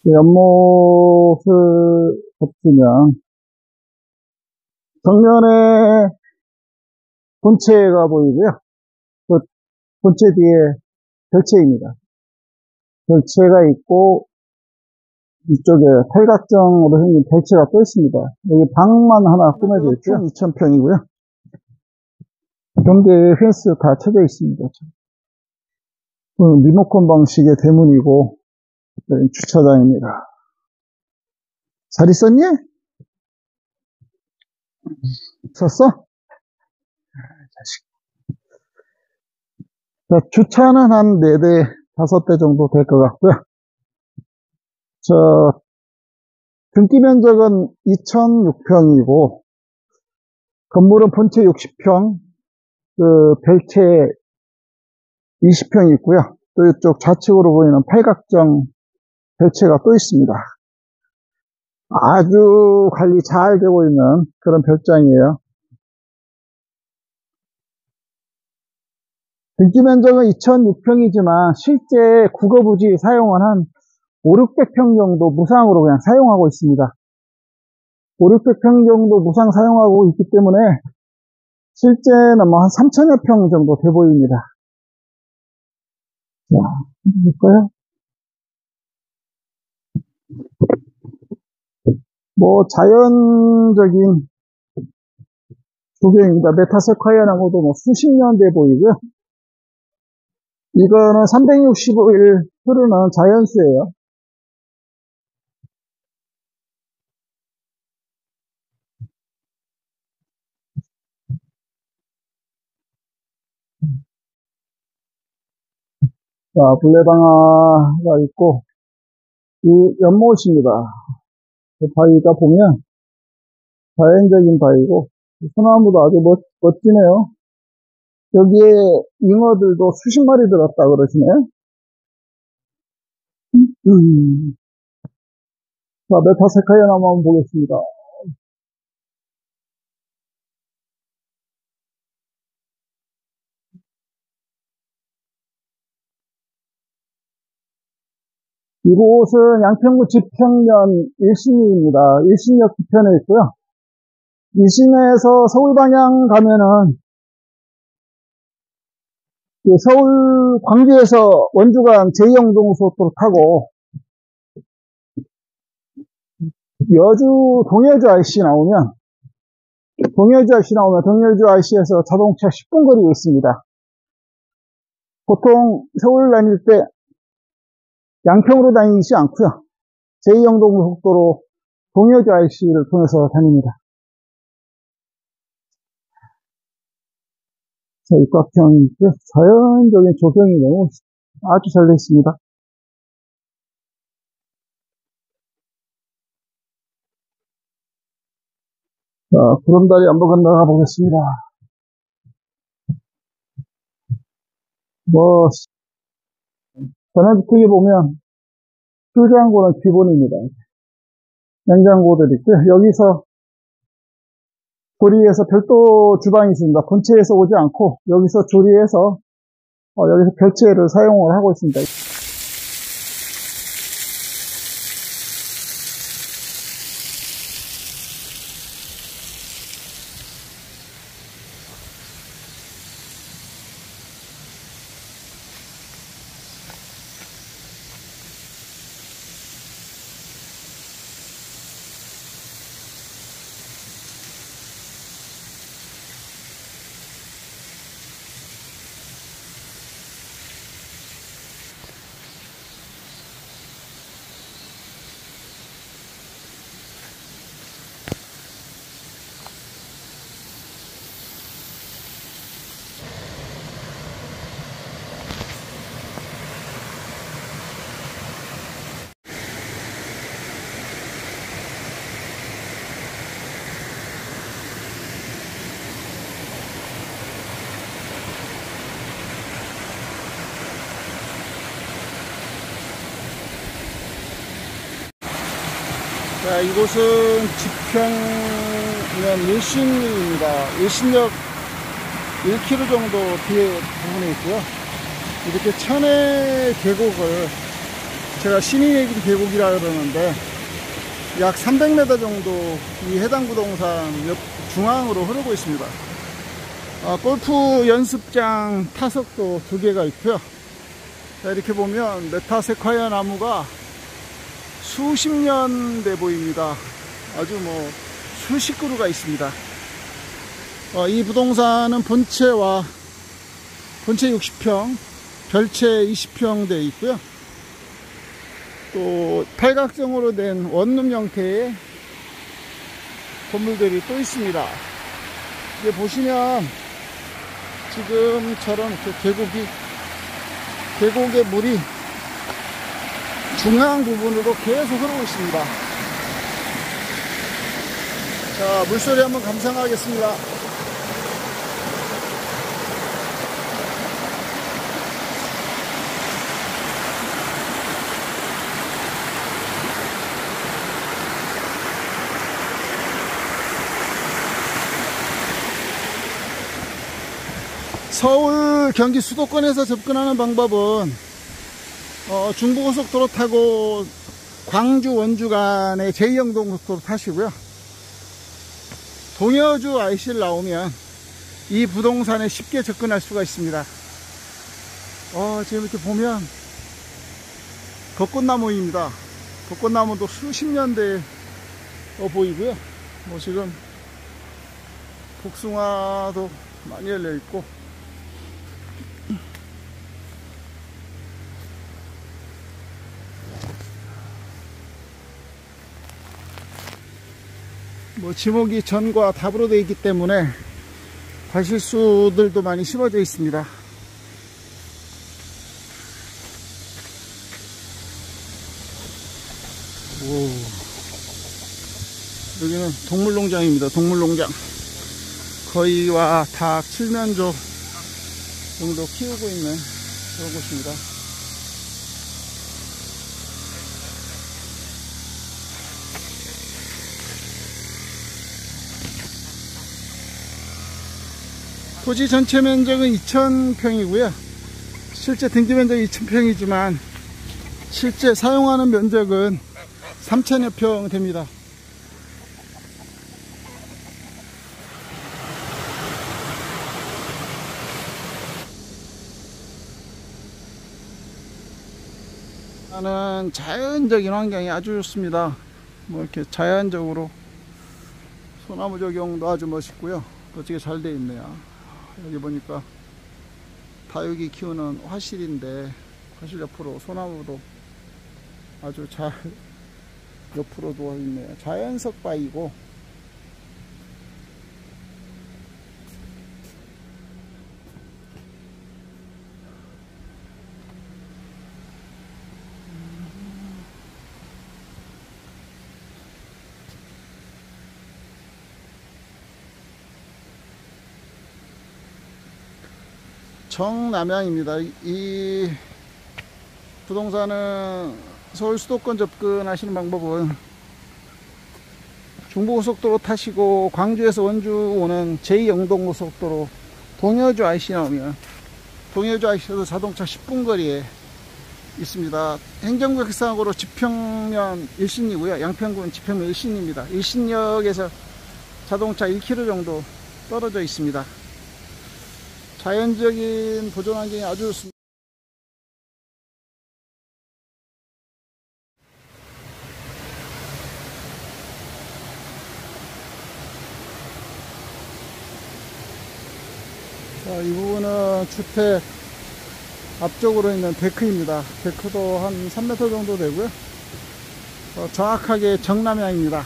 연못을 덮으면 정면에 본체가 보이고요. 그 본체 뒤에 별채입니다. 별채가 있고 이쪽에 팔각정으로 생긴 별채가 또 있습니다. 여기 방만 하나 꾸며져 있고요. 2,000평이고요. 경계에 펜스 다 쳐져 있습니다. 리모컨 방식의 대문이고 주차장입니다. 잘 있었니? 있었어? 자식. 자, 주차는 한 4대, 5대 정도 될 것 같고요. 등기 면적은 2,006평이고, 건물은 본체 60평, 별채 20평이 있고요. 또 이쪽 좌측으로 보이는 팔각정 별채가 또 있습니다. 아주 관리 잘 되고 있는 그런 별장이에요. 등기 면적은 2,006평이지만 실제 국어부지 사용은 한 5,600평 정도 무상으로 그냥 사용하고 있습니다. 5,600평 정도 무상 사용하고 있기 때문에 실제는 뭐 한 3,000여 평 정도 돼 보입니다. 자, 볼까요? 뭐 자연적인 조경입니다. 메타세콰이아 나무도 뭐 수십 년 돼 보이고요. 이거는 365일 흐르는 자연수예요. 자, 블레방아가 있고, 이 연못입니다. 그 바위가 보면 자연적인 바위고, 소나무도 아주 멋지네요. 여기에 잉어들도 수십 마리 들었다 그러시네. 자, 메타세콰이아 나무 한번 보겠습니다. 이곳은 양평구 지평면 1신입니다. 1신역 뒤편에 있고요. 이 시내에서 서울 방향 가면은 서울 광주에서 원주 간 제2영동고속도로 타고 여주 동해주 IC 나오면 동해주 IC에서 자동차 10분 거리에 있습니다. 보통 서울 다닐 때 양평으로 다니지 않고요. 제2영동고속도로 동해주 IC를 통해서 다닙니다. 자, 육각형 자연적인 조경이 너무 아주 잘 되어 있습니다. 자, 구름다리 한번 건너가 보겠습니다. 뭐, 전원주택에 보면, 수장고는 기본입니다. 냉장고들 있고요. 여기서, 조리해서 별도 주방이 있습니다. 본체에서 오지 않고, 여기서 조리해서, 여기서 별채를 사용을 하고 있습니다. 자, 이곳은 지평면 일신입니다. 일신역 1km 정도 뒤에 부분에 있고요. 이렇게 천혜 계곡을 제가 신인의 계곡이라 그러는데 약 300m 정도 이 해당 부동산 옆 중앙으로 흐르고 있습니다. 골프 연습장 타석도 2개가 있고요. 자, 이렇게 보면 메타세콰이아 나무가 수십 년 돼 보입니다. 아주 뭐 수십 그루가 있습니다. 이 부동산은 본체 60평, 별채 20평 되어 있고요. 또 팔각정으로 된 원룸 형태의 건물들이 또 있습니다. 이제 보시면 지금처럼 이렇게 계곡의 물이 중앙 부분으로 계속 흐르고 있습니다. 자, 물소리 한번 감상하겠습니다. 서울 경기 수도권에서 접근하는 방법은 중부고속도로 타고 광주 원주 간의 제2영동고속도로 타시고요. 동여주 IC를 나오면 이 부동산에 쉽게 접근할 수가 있습니다. 지금 이렇게 보면 벚꽃나무입니다. 벚꽃나무도 수십 년 돼 보이고요. 뭐 지금 복숭아도 많이 열려 있고, 뭐 지목이 전과 답으로 되어 있기 때문에 과실수들도 많이 심어져 있습니다. 오, 여기는 동물농장입니다. 동물농장. 거위와 닭, 칠면조 정도 키우고 있는 그런 곳입니다. 토지 전체 면적은 2000평이고요. 실제 등기 면적이 2000평이지만 실제 사용하는 면적은 3000여 평 됩니다. 나는 자연적인 환경이 아주 좋습니다. 뭐 이렇게 자연적으로 소나무 조경도 아주 멋있고요. 멋지게 잘 되어 있네요. 여기 보니까 다육이 키우는 화실인데, 화실 옆으로 소나무도 아주 잘 옆으로 누워 있네요. 자연석 바위고, 정남향입니다. 이 부동산은 서울 수도권 접근하시는 방법은 중부고속도로 타시고 광주에서 원주 오는 제2영동고속도로 동여주 IC 나오면 동여주 IC에서 자동차 10분 거리에 있습니다. 행정구역상으로 지평면 1신이고요. 양평군 지평면 1신입니다. 1신역에서 자동차 1km 정도 떨어져 있습니다. 자연적인 보존 환경이 아주 좋습니다. 자, 이 부분은 주택 앞쪽으로 있는 데크입니다. 데크도 한 3m 정도 되고요. 정확하게 정남향입니다.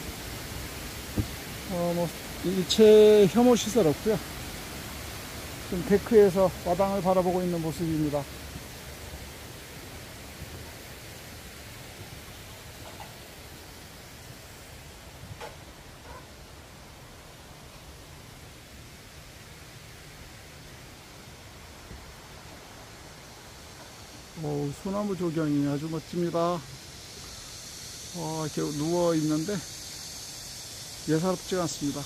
뭐 일체 혐오 시설 없고요. 지금 데크에서 마당을 바라보고 있는 모습입니다. 소나무 조경이 아주 멋집니다. 이렇게 누워 있는데 예사롭지가 않습니다.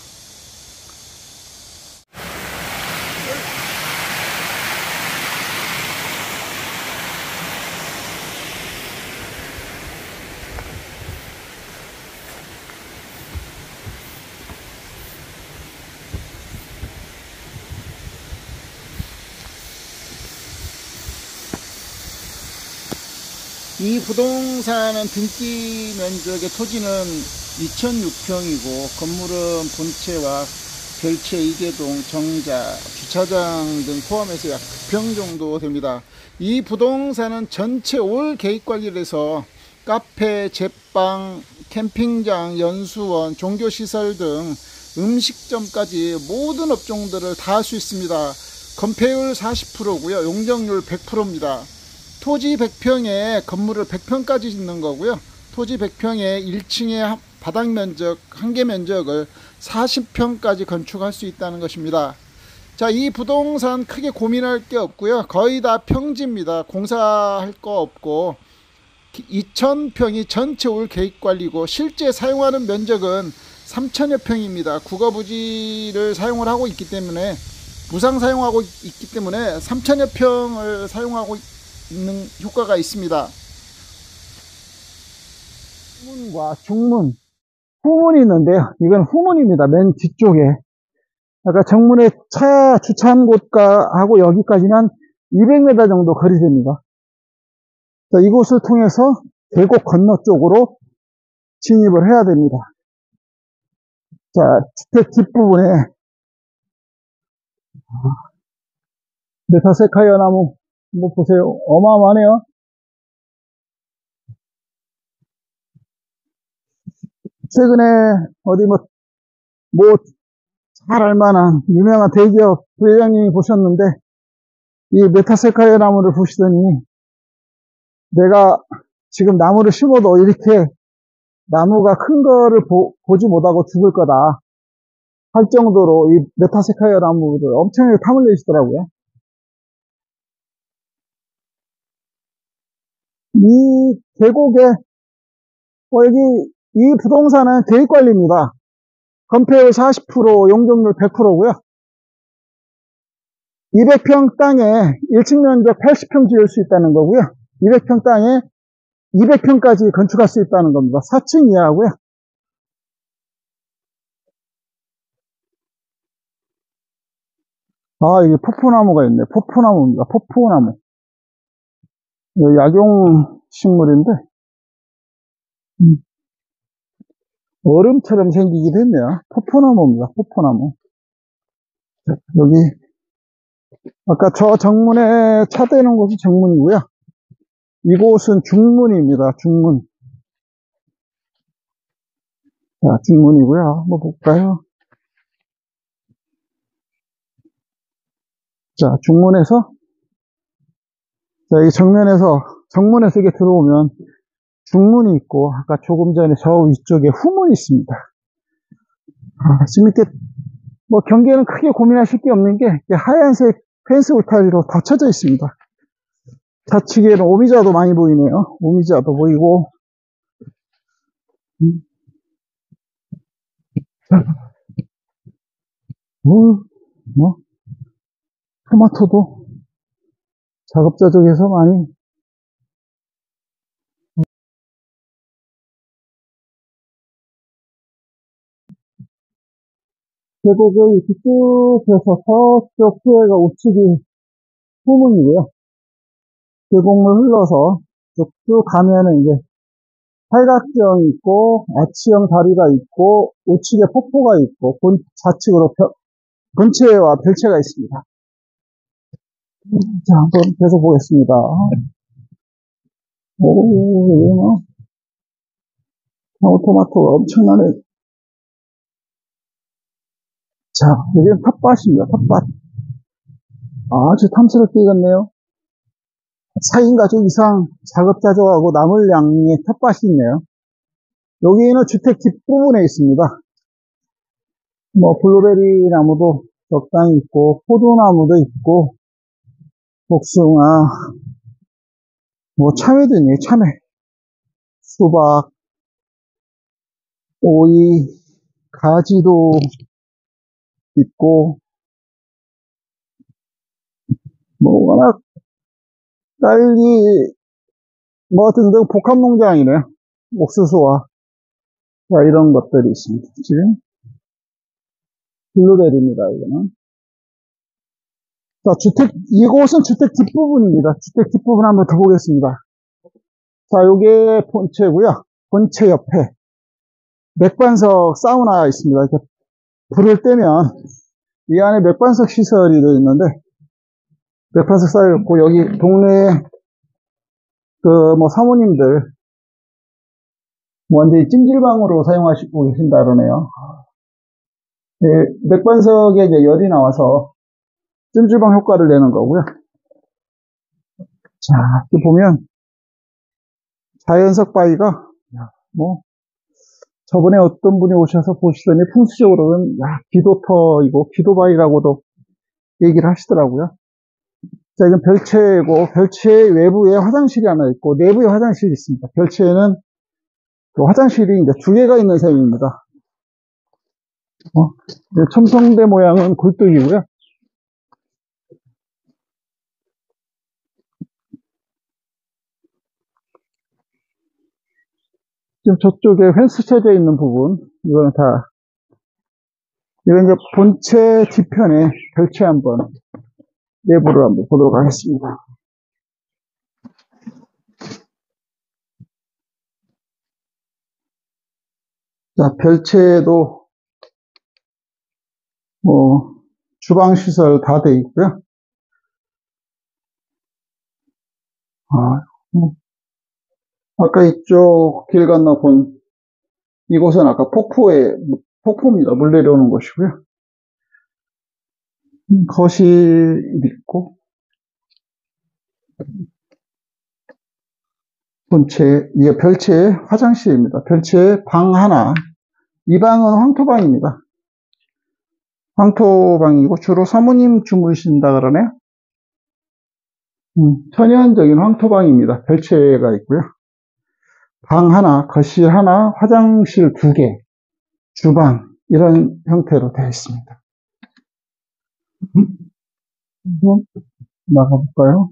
이 부동산은 등기 면적의 토지는 2006평이고 건물은 본체와 별채, 이계동, 정자, 주차장 등 포함해서 약 9평 정도 됩니다. 이 부동산은 전체 올 계획관리를 해서 카페, 제빵, 캠핑장, 연수원, 종교시설 등 음식점까지 모든 업종들을 다 할 수 있습니다. 건폐율 40%고요. 용적률 100%입니다. 토지 100평에 건물을 100평까지 짓는 거고요. 토지 100평에 1층에 바닥 면적, 한개 면적을 40평까지 건축할 수 있다는 것입니다. 자, 이 부동산 크게 고민할 게 없고요. 거의 다 평지입니다. 공사할 거 없고 2000평이 전체 올 계획관리고 실제 사용하는 면적은 3000여 평입니다. 국어부지를 사용을 하고 있기 때문에 무상 사용하고 있기 때문에 3000여 평을 사용하고 있는 효과가 있습니다. 후문과 중문, 후문이 있는데요. 이건 후문입니다. 맨 뒤쪽에. 아까 정문에 차 주차한 곳과 하고 여기까지는 한 200m 정도 거리됩니다. 자, 이곳을 통해서 계곡 건너 쪽으로 진입을 해야 됩니다. 자, 주택 뒷부분에 메타세카이아 나무 한번 보세요. 어마어마하네요. 최근에 어디 잘 알만한 유명한 대기업 부회장님이 보셨는데 이 메타세카이아 나무를 보시더니 내가 지금 나무를 심어도 이렇게 나무가 큰 거를 보지 못하고 죽을 거다 할 정도로 이 메타세카이아 나무를 엄청나게 탐을 내시더라고요. 이 계곡에 여기 이 부동산은 계획관리입니다. 건폐율 40%, 용적률 100%고요. 200평 땅에 1층 면적 80평 지을 수 있다는 거고요. 200평 땅에 200평까지 건축할 수 있다는 겁니다. 4층 이하고요. 아, 이게 포포나무가 있네. 포포나무입니다. 포포나무. 약용 식물인데 얼음처럼 생기기도 했네요. 포포나무입니다. 포포나무. 여기 아까 저 정문에 차 대는 곳이 정문이고요. 이곳은 중문입니다. 중문. 자, 중문이고요. 한번 볼까요? 자, 중문에서 자, 이 정문에서 이렇게 들어오면 중문이 있고 아까 조금 전에 저 위쪽에 후문이 있습니다. 지금 이렇게 경계는 크게 고민하실 게 없는 게 하얀색 펜스 울타리로 닫혀져 있습니다. 좌측에는 오미자도 많이 보이네요. 오미자도 보이고 토마토도 자급자족해서 많이 계곡을 이렇게 쭉 해서 서쪽 후회가 우측이 후문이고요. 계곡물 흘러서 쭉 가면은 이제 팔각정이 있고 아치형 다리가 있고 우측에 폭포가 있고 좌측으로 본체와 별체가 있습니다. 자, 한번 계속 보겠습니다. 오, 방울토마토가 엄청나네. 자, 여기는 텃밭입니다. 텃밭. 아주 탐스럽게 익었네요. 4인 가족 이상 자급자족하고 남을 양의 텃밭이 있네요. 여기는 주택 뒷부분에 있습니다. 블루베리 나무도 적당히 있고, 포도나무도 있고, 복숭아, 참외도 있네요. 참외. 수박, 오이, 가지도 있고, 워낙 딸기, 등등 복합농장이네요. 옥수수와, 이런 것들이 있습니다. 지금, 블루베리입니다, 이거는. 자, 이곳은 주택 뒷부분입니다. 주택 뒷부분 한번 더 보겠습니다. 자, 요게 본체고요. 본체 옆에 맥반석 사우나 있습니다. 이렇게 불을 떼면 이 안에 맥반석 시설이 되어 있는데, 맥반석 쌓여 있고, 여기 동네에 사모님들 완전히 찜질방으로 사용하시고 계신다 그러네요. 예, 맥반석에 이제 열이 나와서 찜질방 효과를 내는 거고요. 자, 이렇게 보면 자연석 바위가 저번에 어떤 분이 오셔서 보시더니 풍수적으로는 기도터이고 기도바위라고도 얘기를 하시더라고요. 자, 이건 별채고, 별채 외부에 화장실이 하나 있고 내부에 화장실이 있습니다. 별채에는 그 화장실이 이제 두 개가 있는 셈입니다. 첨성대 모양은 굴뚝이고요. 지금 저쪽에 펜스 쳐져 있는 부분, 이거는 이건 이제 본체 뒤편에 별채 한번, 내부를 한번 보도록 하겠습니다. 자, 별채에도, 주방시설 다 돼 있고요. 아까 이쪽 길 건너 본 이곳은 아까 폭포입니다. 물 내려오는 곳이고요. 거실 있고, 이게 별채의 화장실입니다. 별채의 방 하나. 이 방은 황토방입니다. 황토방이고, 주로 사모님 주무신다 그러네요. 천연적인 황토방입니다. 별채가 있고요. 방 하나, 거실 하나, 화장실 두 개, 주방, 이런 형태로 되어 있습니다. 한번 나가볼까요?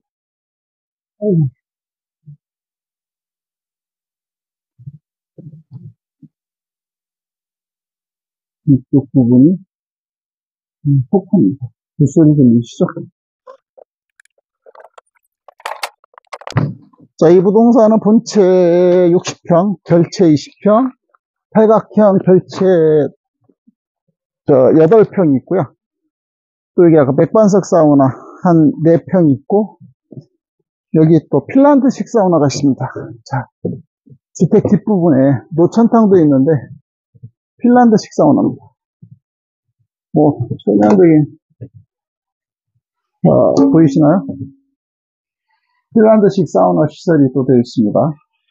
이쪽 부분이 폭포입니다. 물소리 들리시죠? 자, 이 부동산은 본체 60평, 별채 20평, 팔각형 별채 8평이 있고요. 또 여기 아까 맥반석 사우나 한 4평 있고, 여기 또 핀란드식 사우나가 있습니다. 자, 주택 뒷부분에 노천탕도 있는데, 핀란드식 사우나입니다. 설명적인, 보이시나요? 핀란드식 사우나 시설이 또 되어 있습니다.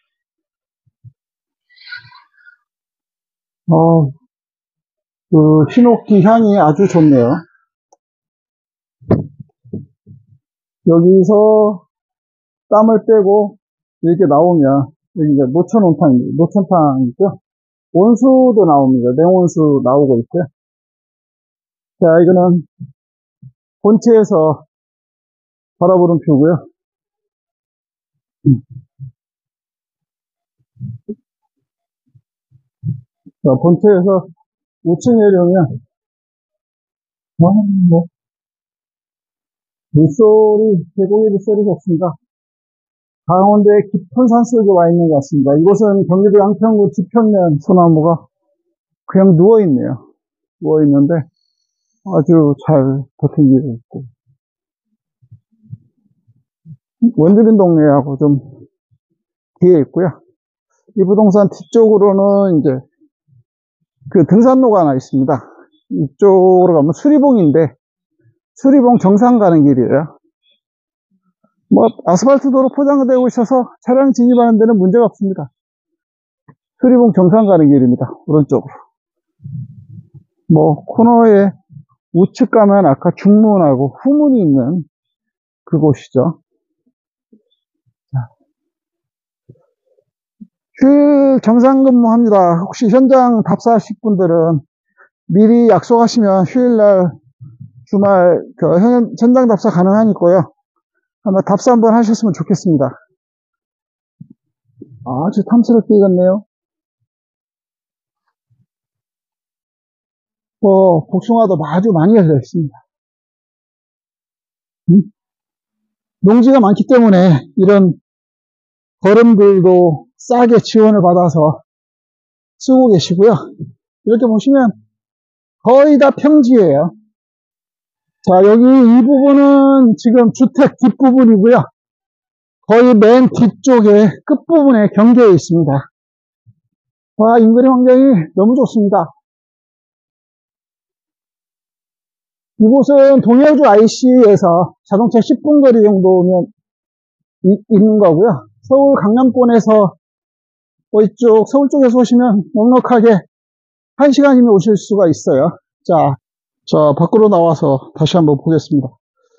히노키 향이 아주 좋네요. 여기서 땀을 빼고 이렇게 나오면, 여기 이제 노천탕이죠. 온수도 나옵니다. 냉온수 나오고 있고요. 자, 이거는 본체에서 바라보는 뷰고요. 자, 본체에서 우측 내려오면, 물소리, 계곡의 물소리 좋습니다. 강원도의 깊은 산속에 와 있는 것 같습니다. 이곳은 경기도 양평구 지평면 소나무가 그냥 누워있네요. 누워있는데 아주 잘 버티고 있고, 원주민 동네하고 좀 뒤에 있고요. 이 부동산 뒤쪽으로는 이제 그 등산로가 하나 있습니다. 이쪽으로 가면 수리봉인데, 수리봉 정상 가는 길이에요. 아스팔트 도로 포장되고 있어서 차량 진입하는 데는 문제가 없습니다. 수리봉 정상 가는 길입니다. 오른쪽으로. 코너에 우측 가면 아까 중문하고 후문이 있는 그곳이죠. 휴일 정상 근무합니다. 혹시 현장 답사하실 분들은 미리 약속하시면 휴일날 주말 현장 답사 가능하니까요. 아마 답사 한번 하셨으면 좋겠습니다. 아주 탐스럽게 익었네요. 복숭아도 아주 많이 열려 있습니다. 농지가 많기 때문에 이런 거름들도 싸게 지원을 받아서 쓰고 계시고요. 이렇게 보시면 거의 다 평지예요. 자, 여기 이 부분은 지금 주택 뒷부분이고요. 거의 맨 뒤쪽에 끝부분에 경계에 있습니다. 와, 인근의 환경이 너무 좋습니다. 이곳은 동해주 IC에서 자동차 10분 거리 정도면 있는 거고요. 서울 강남권에서 이쪽 서울 쪽에서 오시면 넉넉하게 1시간이면 오실 수가 있어요. 자, 밖으로 나와서 다시 한번 보겠습니다.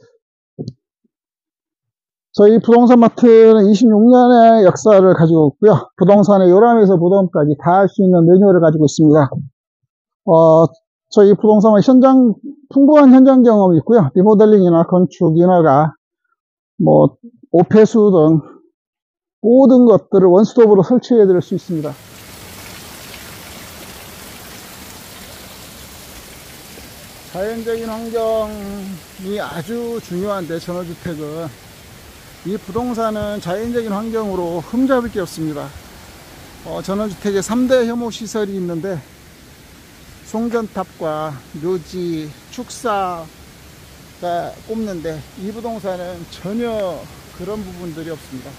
저희 부동산 마트는 26년의 역사를 가지고 있고요. 부동산의 요람에서 무덤까지 다 할 수 있는 매뉴얼을 가지고 있습니다. 저희 부동산은 풍부한 현장 경험이 있고요. 리모델링이나 건축, 인허가, 오폐수 등 모든 것들을 원스톱으로 설치해 드릴 수 있습니다. 자연적인 환경이 아주 중요한데, 전원주택은 이 부동산은 자연적인 환경으로 흠잡을 게 없습니다. 전원주택에 3대 혐오시설이 있는데 송전탑과 묘지, 축사가 꼽는데 이 부동산은 전혀 그런 부분들이 없습니다.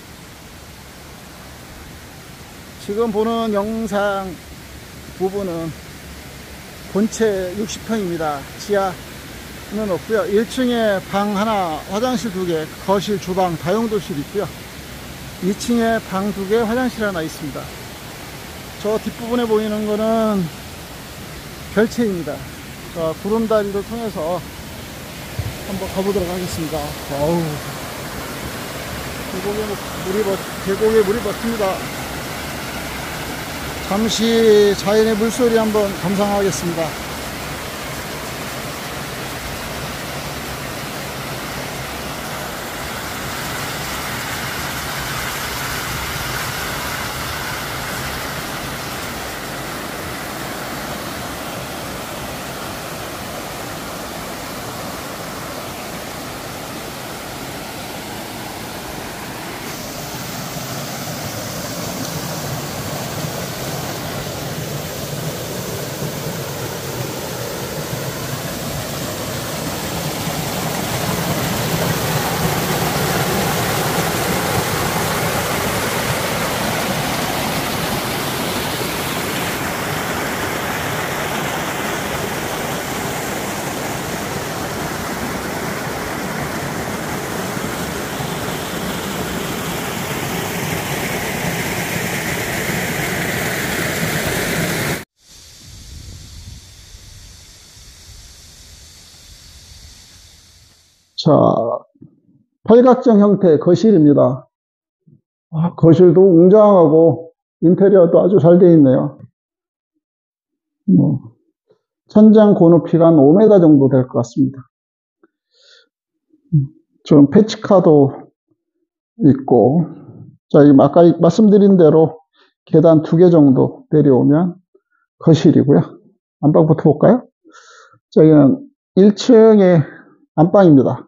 지금 보는 영상 부분은 본체 60평입니다. 지하는 없고요. 1층에 방 하나, 화장실 2개, 거실, 주방, 다용도실 있고요. 2층에 방 2개, 화장실 하나 있습니다. 저 뒷부분에 보이는 거는 별채입니다. 자, 구름다리를 통해서 한번 가보도록 하겠습니다. 어우, 계곡에 물이 버팁니다. 잠시 자연의 물소리 한번 감상하겠습니다. 자, 팔각정 형태의 거실입니다. 거실도 웅장하고 인테리어도 아주 잘 되어 있네요. 천장 고높이가 한 5m 정도 될 것 같습니다. 좀 패치카도 있고, 자, 아까 말씀드린 대로 계단 2개 정도 내려오면 거실이고요. 안방부터 볼까요? 자, 여기는 1층의 안방입니다.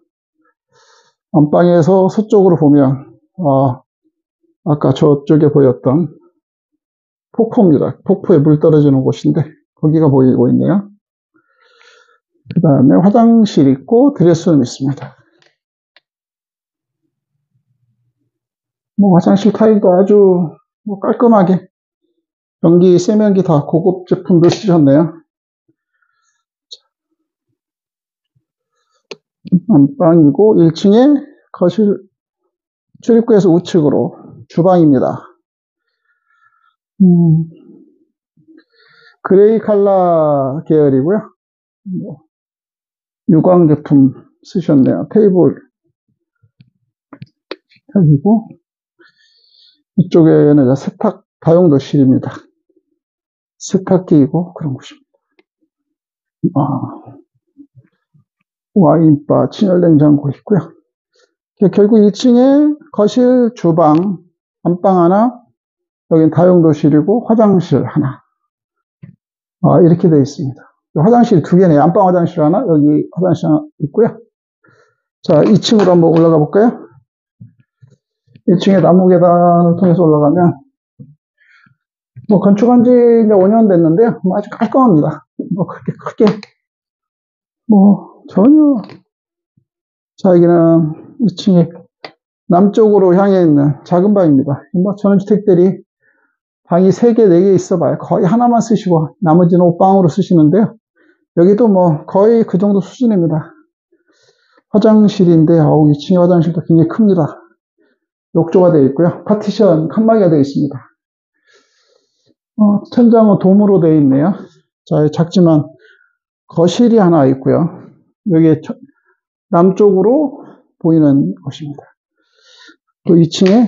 안방에서 서쪽으로 보면 아까 저쪽에 보였던 폭포입니다. 폭포에 물 떨어지는 곳인데 거기가 보이고 있네요. 그 다음에 화장실 있고 드레스룸 있습니다. 화장실 타일도 아주 깔끔하게 변기, 세면기 다 고급 제품들 쓰셨네요. 안방이고 1층에 거실, 출입구에서 우측으로 주방입니다. 그레이 컬러 계열이고요. 유광 제품 쓰셨네요. 테이블 여기고 이쪽에는 세탁 다용도실입니다. 세탁기이고 그런 곳입니다. 와인바, 진열냉장고 있고요. 결국 1층에 거실, 주방, 안방 하나, 여긴 다용도실이고 화장실 하나. 이렇게 되어 있습니다. 화장실 2개네요. 안방 화장실 하나, 여기 화장실 하나 있고요. 자, 2층으로 한번 올라가 볼까요? 1층에 나무 계단을 통해서 올라가면, 뭐, 건축한 지 이제 5년 됐는데요. 뭐 아주 깔끔합니다. 뭐, 그렇게 크게, 뭐, 전혀. 자, 여기는 2층에 남쪽으로 향해 있는 작은 방입니다. 뭐, 전원주택들이 방이 3개, 4개 있어봐요. 거의 하나만 쓰시고, 나머지는 옷방으로 쓰시는데요. 여기도 뭐, 거의 그 정도 수준입니다. 화장실인데, 2층의 화장실도 굉장히 큽니다. 욕조가 되어 있고요. 파티션, 칸막이가 되어 있습니다. 천장은 돔으로 되어 있네요. 자, 작지만 거실이 하나 있고요. 여기 남쪽으로 보이는 곳입니다. 또 2층에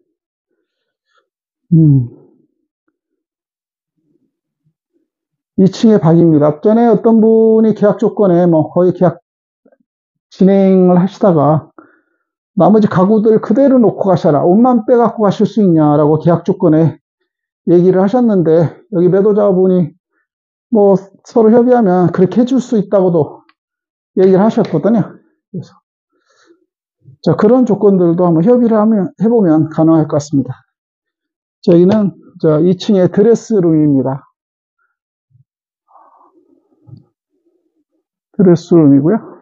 2층의 방입니다. 앞전에 어떤 분이 계약 조건에 뭐 거의 계약 진행을 하시다가 나머지 가구들 그대로 놓고 가셔라. 옷만 빼갖고 가실 수 있냐라고 계약 조건에 얘기를 하셨는데 여기 매도자분이 뭐 서로 협의하면 그렇게 해줄 수 있다고도 얘기를 하셨거든요. 그래서 자, 그런 조건들도 한번 협의를 해보면 가능할 것 같습니다. 저희는 2층의 드레스룸입니다. 드레스룸이고요.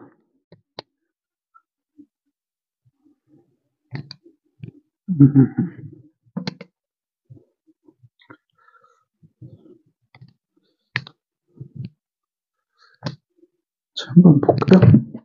자, 한번 볼까요?